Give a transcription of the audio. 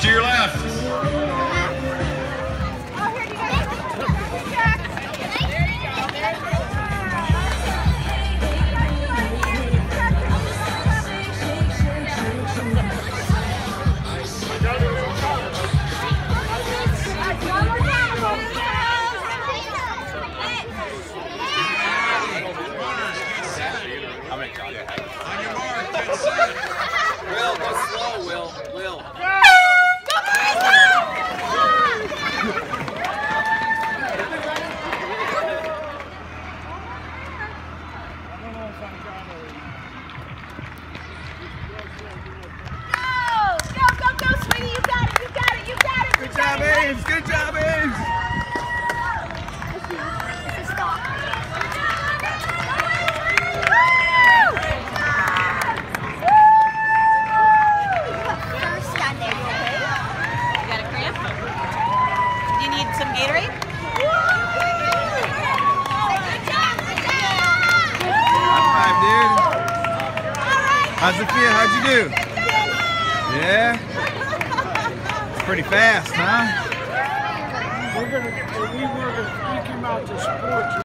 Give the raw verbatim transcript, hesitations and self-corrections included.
to your left. On your mark, get set. Will, go slow, Will. Will. Go! Go, guys, go! Go, go, go, sweetie, you got it, you got it, you got it. Good job, Ames. Good job, Ames. Some Gatorade? High five, dude. How's it feel? How'd you do? Yeah? It's pretty fast, huh? We're gonna, we were, we came out to sports.